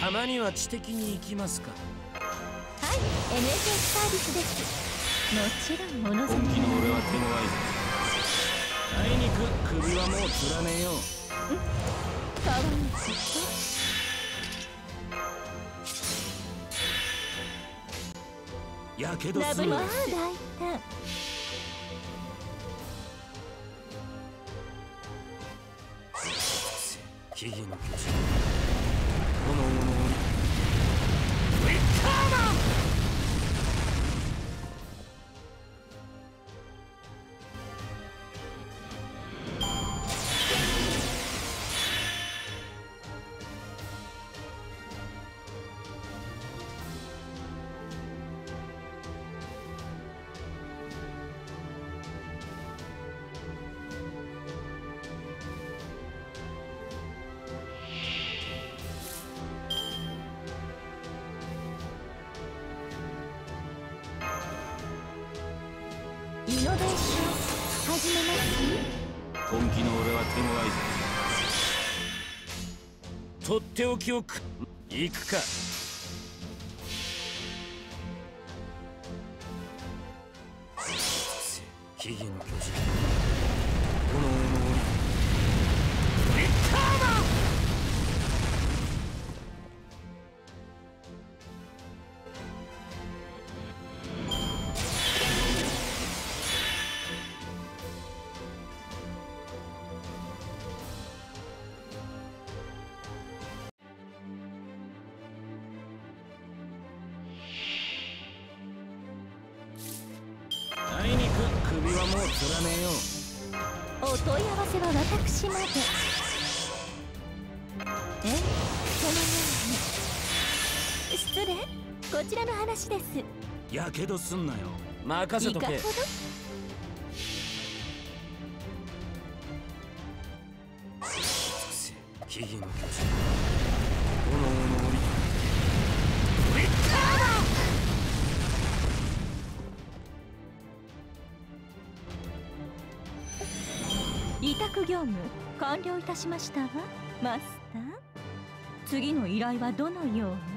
たまには知的に行きますか。 はい、NSS サービスです。もちろんもの本気の俺は手強いぞ。あいにく首はもうつらねえよ。 かわいいこと。 やけどする。 まあ大胆。 木々の巨人、炎の鬼、ウィッカーマン。 イノベーション始めます。 本気の俺は手強いぞ。とっておきを行くか。木々の巨人、炎の鬼、ウィッカーマン。あいにく首はもうつらねえよ。 お問い合わせは私まで。そのように。失礼、こちらの話です。 やけどすんなよ。任せとけ。 いかほど。 木々の巨人、炎の鬼、ウィッカーマン。 委託業務完了いたしましたわ、マスター。次の依頼はどのように？